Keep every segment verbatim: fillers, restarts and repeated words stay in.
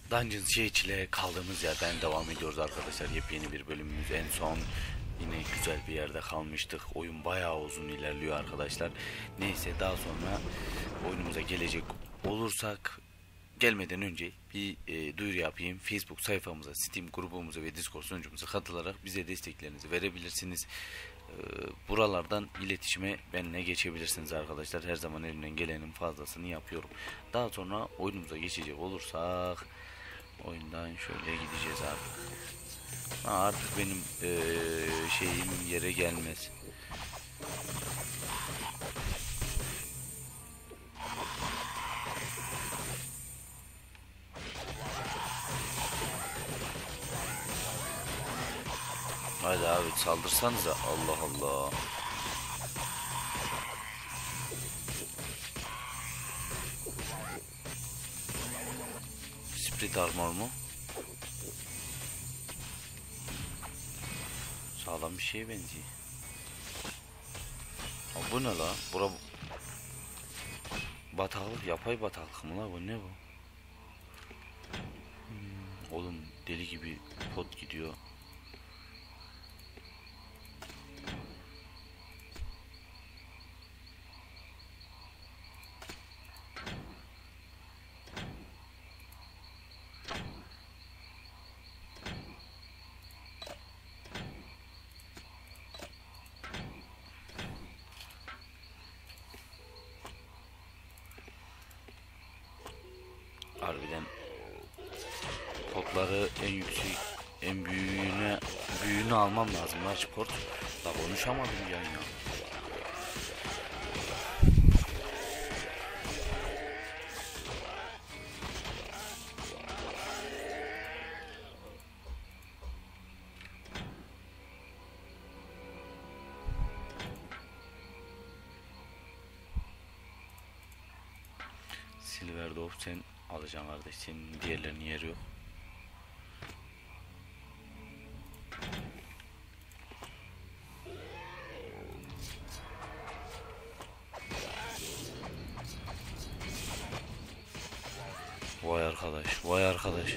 Dungeons Siege ile kaldığımız yerden devam ediyoruz arkadaşlar. Yepyeni bir bölümümüz. En son yine güzel bir yerde kalmıştık. Oyun bayağı uzun ilerliyor arkadaşlar. Neyse, daha sonra oyunumuza gelecek olursak, gelmeden önce bir e, duyuru yapayım. Facebook sayfamıza, Steam grubumuza ve Discord sunucumuza katılarak bize desteklerinizi verebilirsiniz. E, buralardan iletişime benimle geçebilirsiniz arkadaşlar. Her zaman elimden gelenin fazlasını yapıyorum. Daha sonra oyunumuza geçecek olursak, oyundan şöyle gideceğiz artık. Ha, artık benim e, şeyim yere gelmez. Hadi abi, saldırsanıza. Allah Allah. Split armor mu? Sağlam bir şeye benziyor. Ha, bu ne la? Bura bataklık, yapay bataklık mı la bu? Ne bu? Hmm, oğlum deli gibi pot gidiyor. Harbiden potları en yüksek, en büyüğüne büyüğünü almam lazım large port. Da konuşamadım yani ya. Silver Dove sen alacaksın kardeş. Senin diğerlerinin yeri yok. Vay arkadaş, vay arkadaş.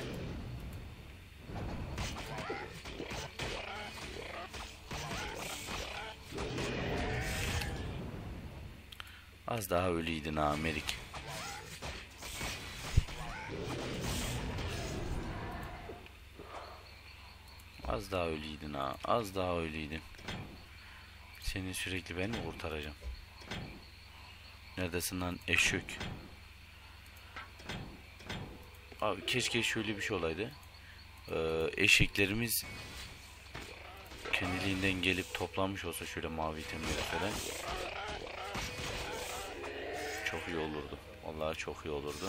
Az daha ölüydün ha Merik. Az daha ölüydün ha, az daha ölüydün. Seni sürekli ben mi kurtaracağım? Neredesin lan eşek? Abi keşke şöyle bir şey olaydı. Ee, eşeklerimiz kendiliğinden gelip toplanmış olsa şöyle mavi itemleri falan. Çok iyi olurdu. Vallahi çok iyi olurdu.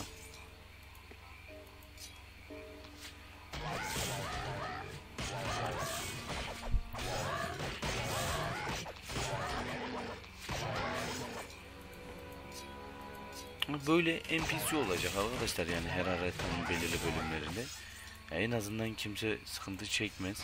Böyle N P C olacak arkadaşlar, yani her haritanın belirli bölümlerinde. Ya en azından kimse sıkıntı çekmez.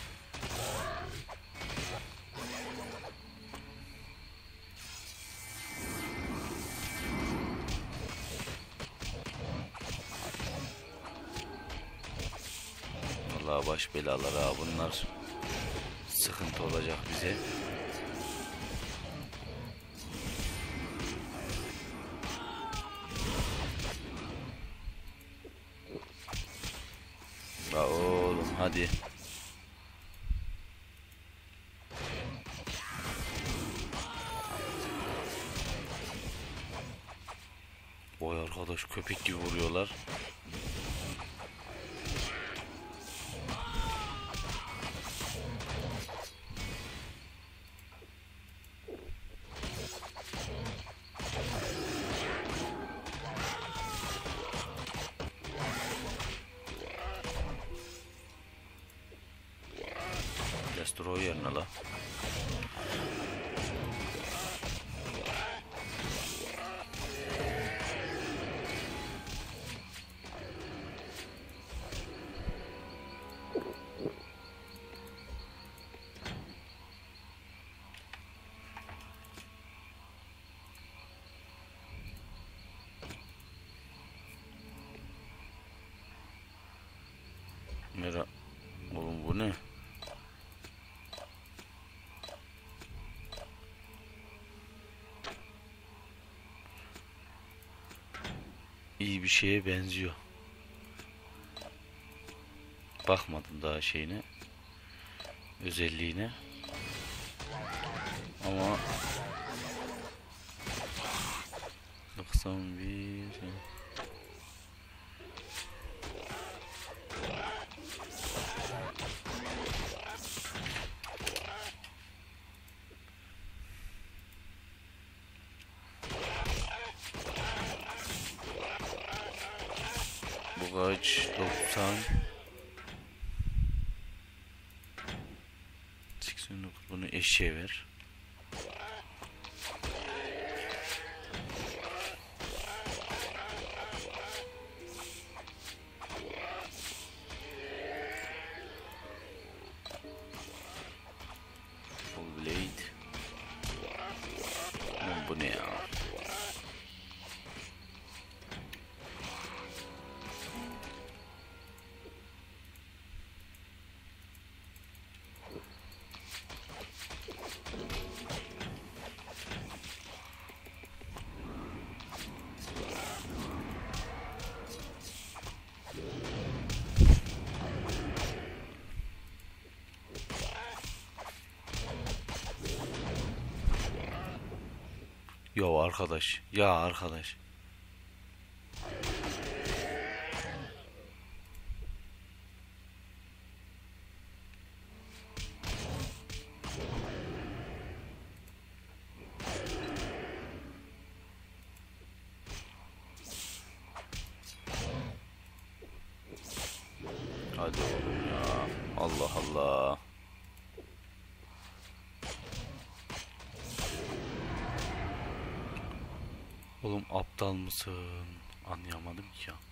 Vallahi baş belaları ha bunlar. Sıkıntı olacak bize. La oğlum hadi. Vay arkadaş, köpek gibi vuruyorlar. Destroy yerine la. iyi bir şeye benziyor. Bakmadım daha şeyine, özelliğine. Ama doksan bir bu kaç? doksan seksen dokuz. Bunu eşeğe ver. Full blade. Lan bu ne ya? Ya arkadaş, ya arkadaş. Hadi oğlum ya. Allah Allah. Oğlum aptal mısın? Anlayamadım ki ya.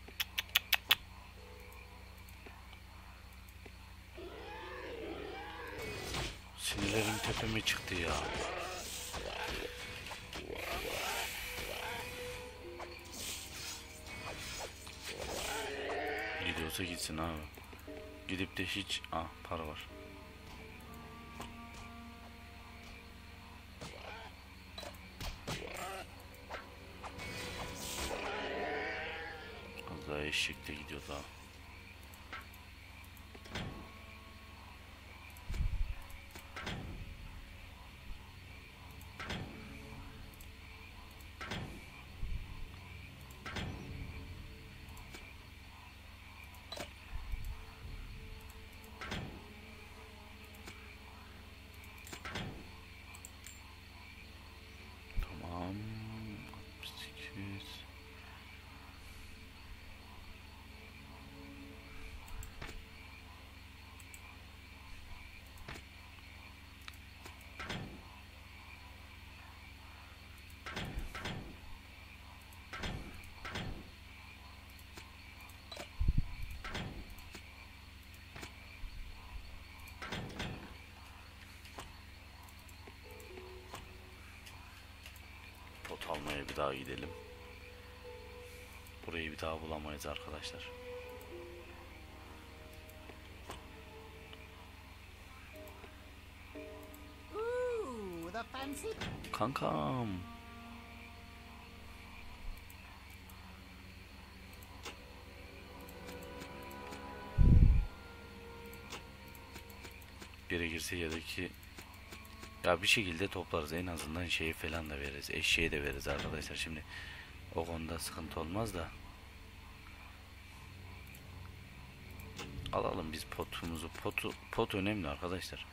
Sinirlerim tepeme çıktı ya. Gidiyorsa gitsin abi. Gidip de hiç... Ah, para var. Az daha eşekte gidiyor daha. Tamam. altmış sekiz. Pot almaya bir daha gidelim. Burayı bir daha bulamayız arkadaşlar. Kankam. Gerekirse yedeki ya bir şekilde toplarız, en azından şeyi falan da veririz, eşeği de veririz arkadaşlar. Şimdi o konuda sıkıntı olmaz da alalım biz potumuzu. Potu, pot önemli arkadaşlar.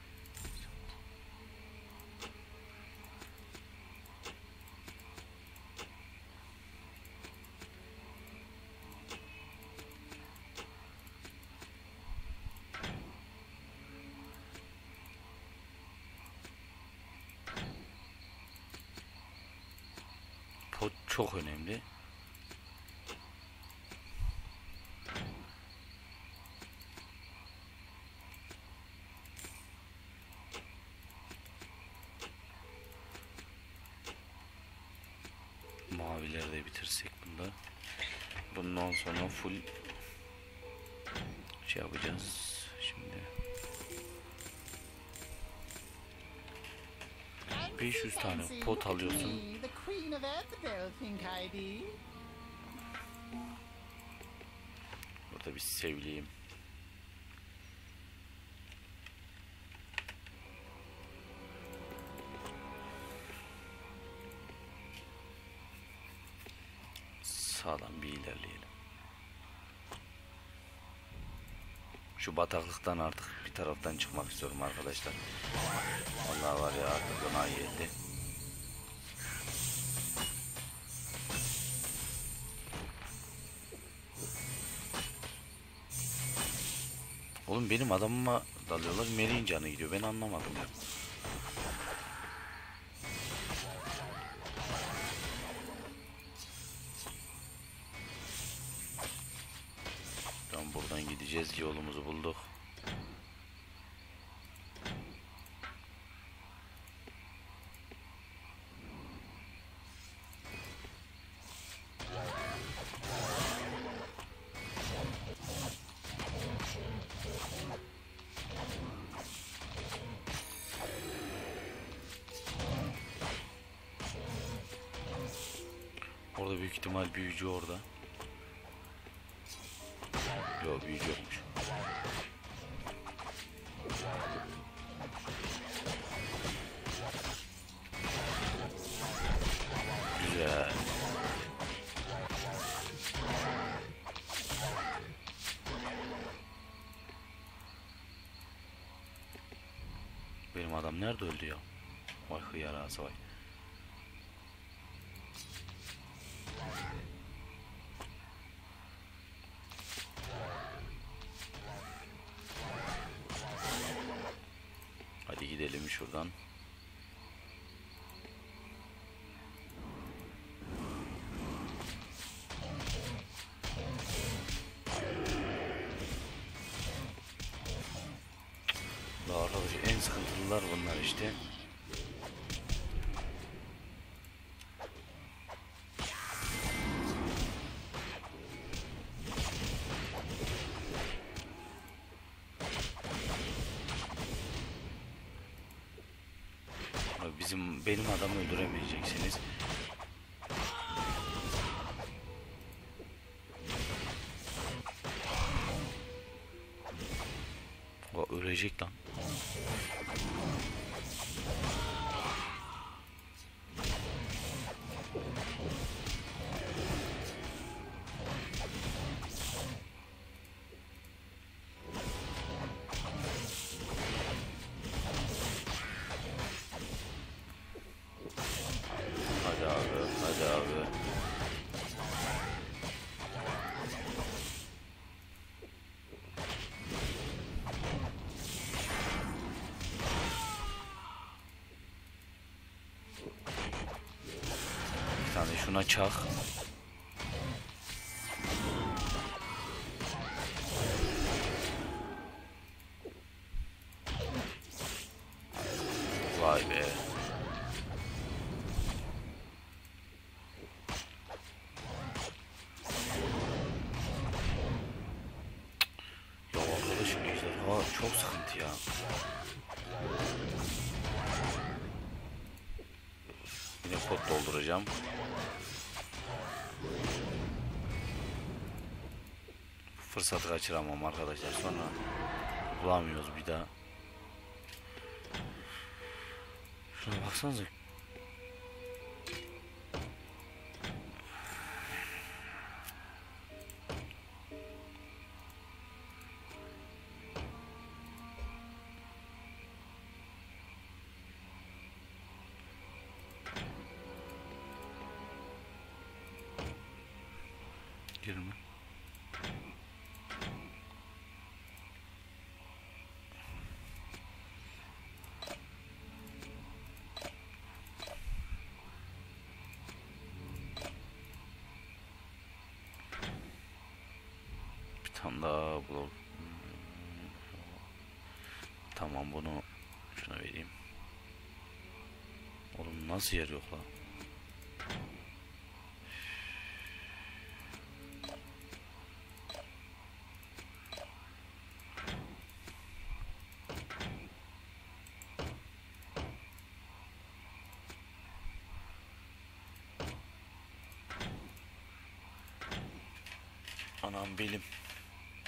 Pot çok önemli. Mavileri de bitirsek bunda. Bundan sonra full şey yapacağız. Şimdi beş yüz tane pot alıyorsun. Burada bir sevleyeyim. Sağdan bir ilerleyelim. Şu bataklıktan artık bir taraftan çıkmak istiyorum arkadaşlar. Vallahi var ya, artık ona geldi. Oğlum benim adamıma dalıyorlar, Melih'in canı gidiyor, ben anlamadım ya. Tamam, buradan gideceğiz, yolumuzu bulduk. Orada büyük ihtimal büyücü orada. Yok, büyücü yokmuş. Güzel. Benim adam nerede öldü ya? Vay hıyar ağası vay. Hadi gidelim şuradan. Daha arkadaş, en sıkıntılılar bunlar işte. Bizim benim adamı öldüremeyeceksiniz. O ölecek lan. Hadi abi, hadi abi. Bir tane şuna çak. Vay be. Ya arkadaşım, ejderha çok sıkıntı ya. Yine kod dolduracağım. Fırsatı kaçıramam arkadaşlar, sonra bulamıyoruz bir daha. Şuna baksanıza. Girme. Bir tane daha blok. Tamam, bunu şuna vereyim. Oğlum nasıl yer yok lan? Anam belim.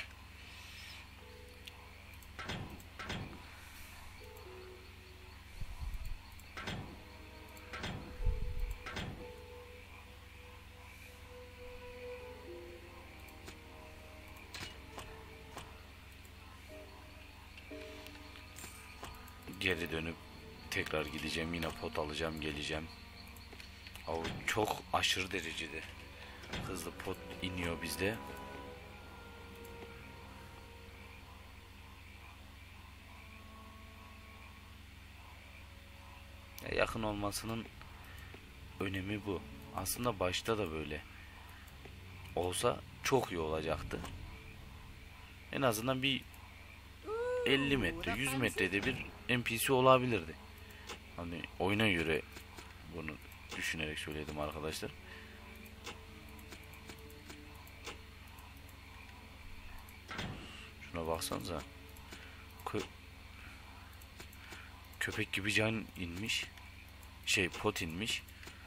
geri dönüp tekrar gideceğim, yine pot alacağım, geleceğim. O çok aşırı derecede hızlı pot iniyor bizde. Yakın olmasının önemi bu. Aslında başta da böyle olsa çok iyi olacaktı. En azından bir elli metre, yüz metrede bir N P C olabilirdi. Hani oyuna göre bunu düşünerek söyledim arkadaşlar. Şuna baksanıza. Kö Köpek gibi can inmiş. Şey, pot inmiş.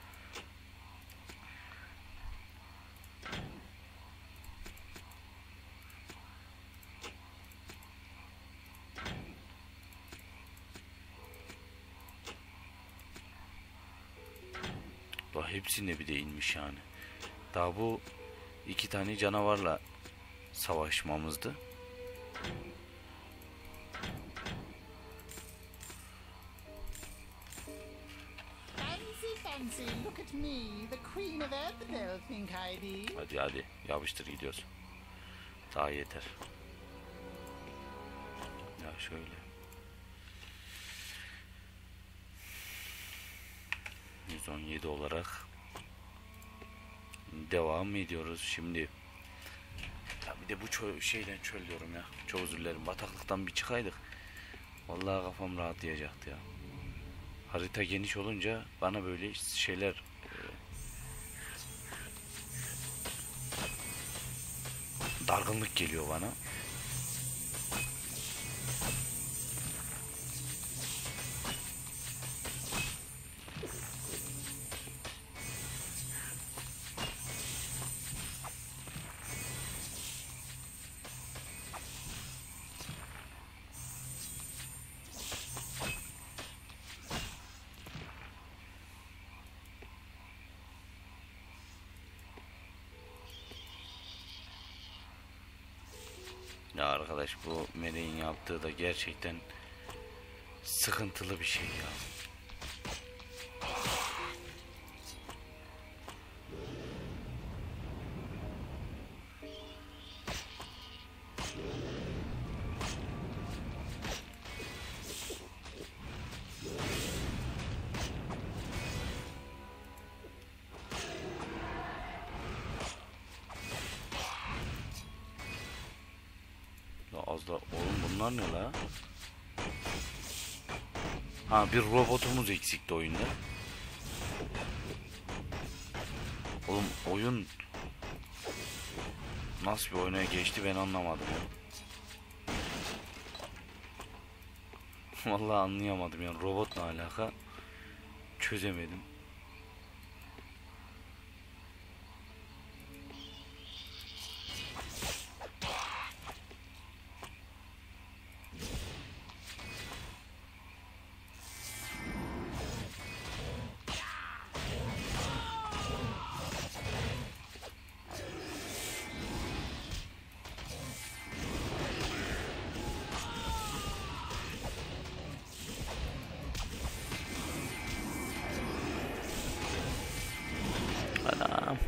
Daha hepsine bir de inmiş yani. Daha bu iki tane canavarla savaşmamızdı. Look at me, the Queen of Erdell, think I did. Hadi hadi yapıştır, gidiyoruz. Daha yeter. Ya şöyle. yüz on yedi olarak devam ediyoruz şimdi. Ya bir de bu çöl, şeyden çöl diyorum ya. Çok özür dilerim. Bataklıktan bir çıkaydık. Vallahi kafam rahatlayacaktı ya. Harita geniş olunca bana böyle şeyler e, dargınlık geliyor bana. Ya arkadaş, bu meleğin yaptığı da gerçekten sıkıntılı bir şey ya. Az da oğlum, bunlar ne la? Ha, bir robotumuz eksikti oyunda. Oğlum oyun nasıl bir oyuna geçti ben anlamadım ya. Vallahi anlayamadım yani, robotla alaka çözemedim. Anam.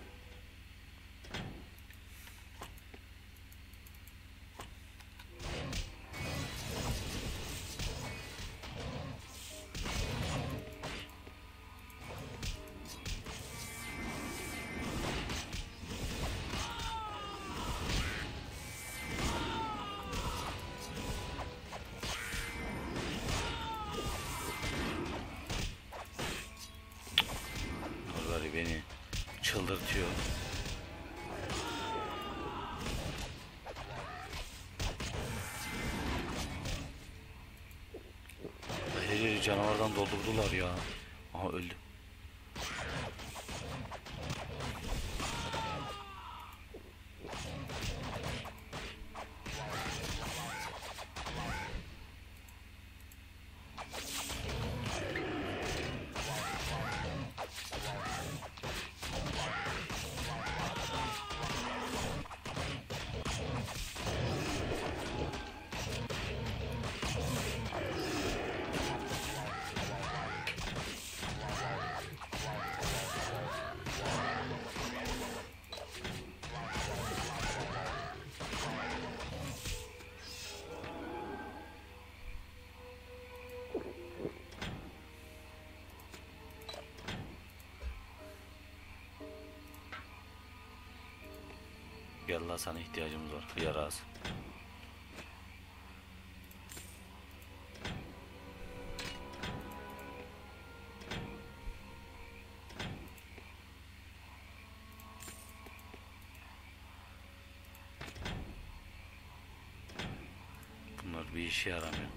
Bunları beni çıldırtıyor. Her yeri canavardan doldurdular ya. Aha, öldü. Gel la, sana ihtiyacımız var. Hıyar ağzı. Bunlar bir işe yaramıyor.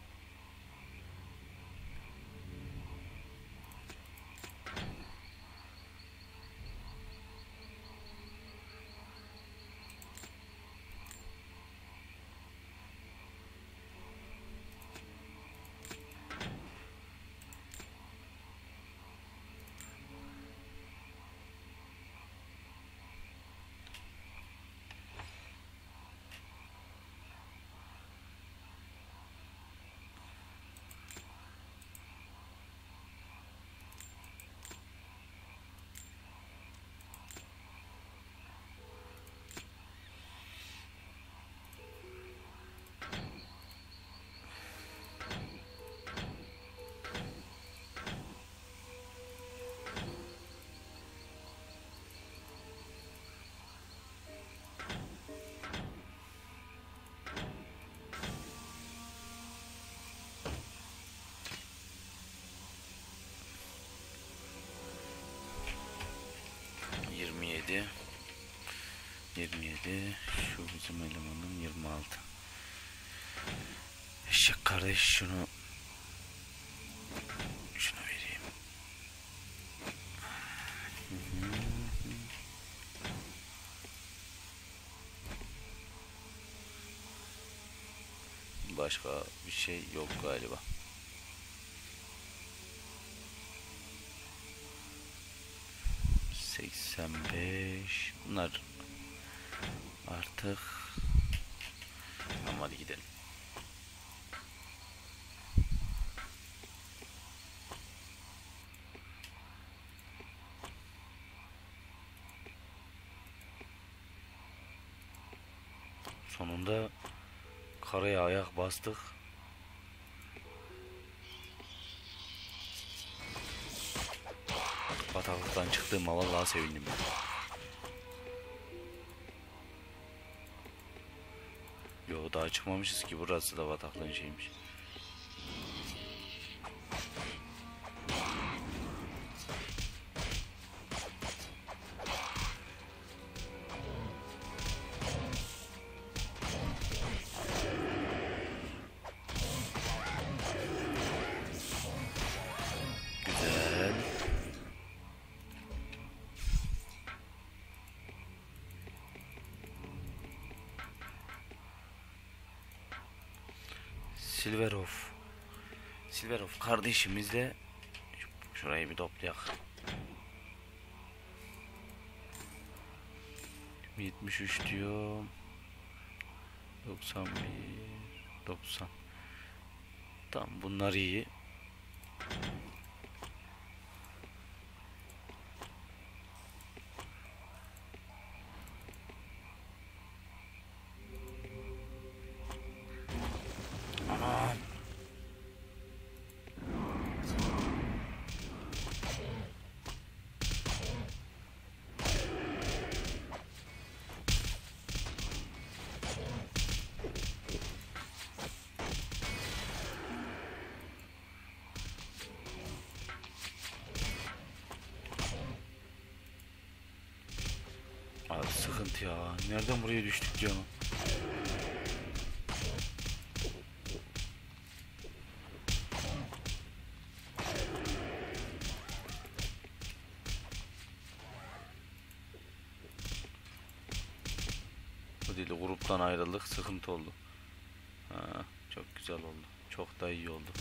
yirmi yedi yirmi yedi, şu bizim elemanın yirmi altı. Eşek kardeş, şunu şunu vereyim. Başka bir şey yok galiba. seksen beş. Bunlar artık. Tamam, hadi gidelim. Sonunda karaya ayak bastık. Bataklıktan çıktığıma vallahi sevindim ben. Yo, daha çıkmamışız ki, burası da bataklığın şeymiş. Güzel. Silverov. Silverov kardeşimizle şurayı bir toplayak. yetmiş üç diyor. doksan bir, doksan. Tamam, bunlar iyi. Aman. Abi sıkıntı ya. Nereden buraya düştük canım? Bu değil, gruptan ayrıldık, sıkıntı oldu. Ha, çok güzel oldu. Çok da iyi oldu.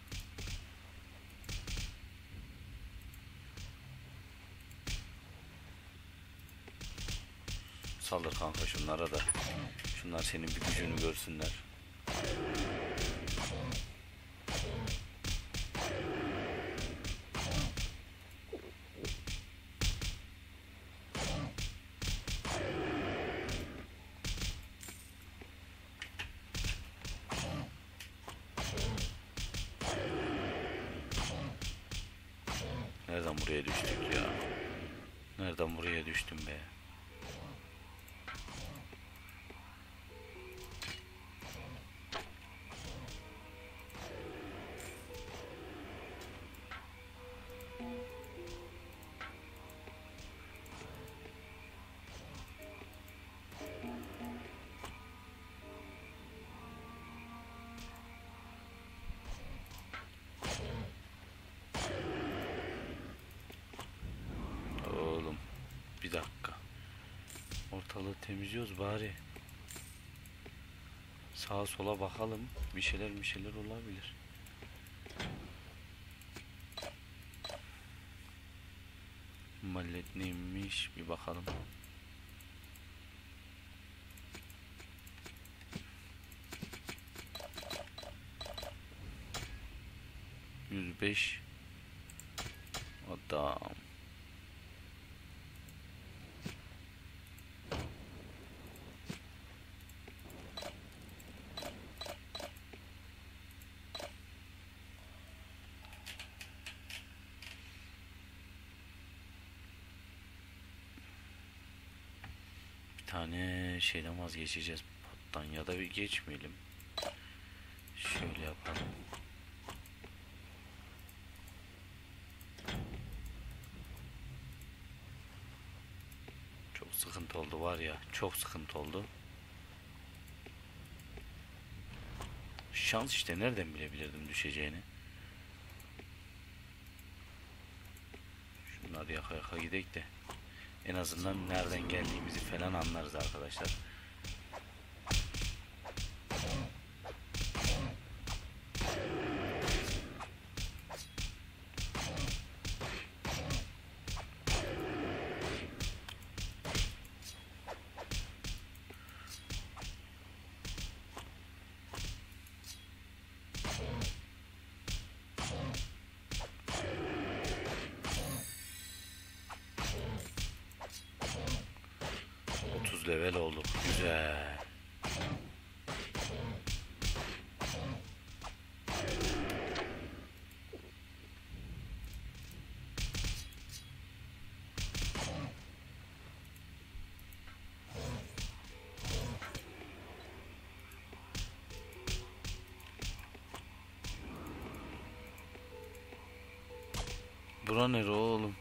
Saldır kanka şunlara da. Şunlar senin bir gücünü görsünler. Nereden buraya düştük ya? Nereden buraya düştüm be? dakika. Ortalığı temizliyoruz bari. Sağa sola bakalım. Bir şeyler bir şeyler olabilir. Mallet neymiş bir bakalım. yüz beş adam. Bir tane şeyden vazgeçeceğiz. Pattan ya da bir geçmeyelim. Şöyle yapalım. Çok sıkıntı oldu var ya. Çok sıkıntı oldu. Şans işte, nereden bilebilirdim düşeceğini. Şunları yaka yaka gidek de en azından nereden geldiğimizi falan anlarız arkadaşlar. otuz level olduk. Güzel. Bura nere oğlum?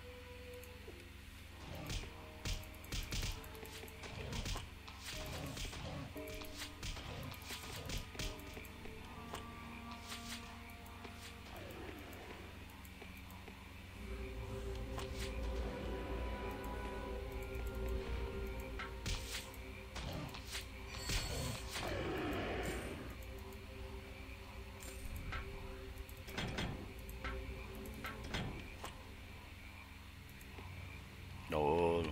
Oğlum.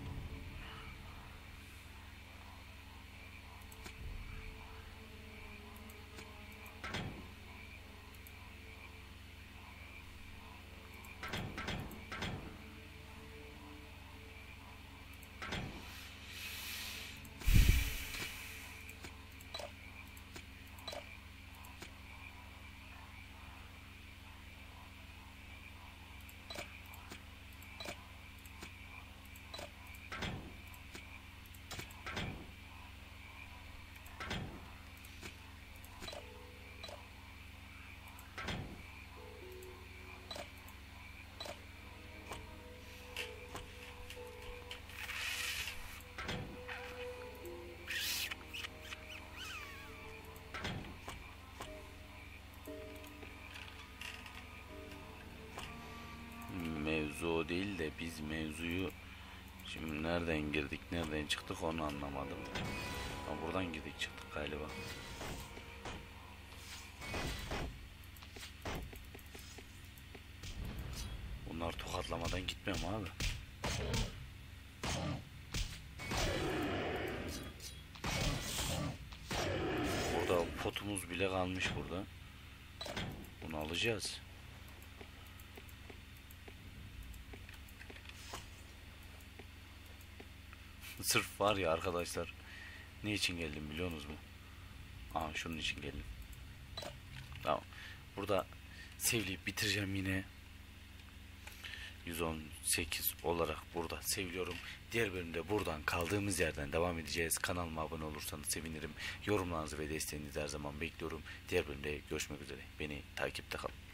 Mevzu o değil de biz mevzuyu şimdi nereden girdik nereden çıktık onu anlamadım. Ama buradan girdik çıktık galiba. Bunlar tokatlamadan gitmiyor mu abi? Burada potumuz bile kalmış burada. Bunu alacağız. Sırf var ya arkadaşlar, ne için geldim biliyor musunuz mu? Aa, şunun için geldim. Tamam. Burada sevleyip bitireceğim yine. yüz on sekiz olarak burada seviliyorum. Diğer bölümde buradan kaldığımız yerden devam edeceğiz. Kanalıma abone olursanız sevinirim. Yorumlarınızı ve desteğinizi her zaman bekliyorum. Diğer bölümde görüşmek üzere. Beni takipte kalın.